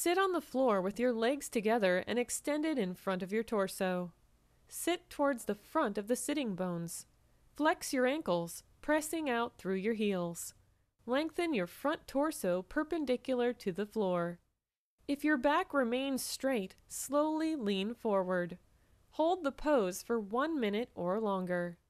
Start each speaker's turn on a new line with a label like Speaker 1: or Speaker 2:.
Speaker 1: Sit on the floor with your legs together and extended in front of your torso. Sit towards the front of the sitting bones. Flex your ankles, pressing out through your heels. Lengthen your front torso perpendicular to the floor. If your back remains straight, slowly lean forward. Hold the pose for 1 minute or longer.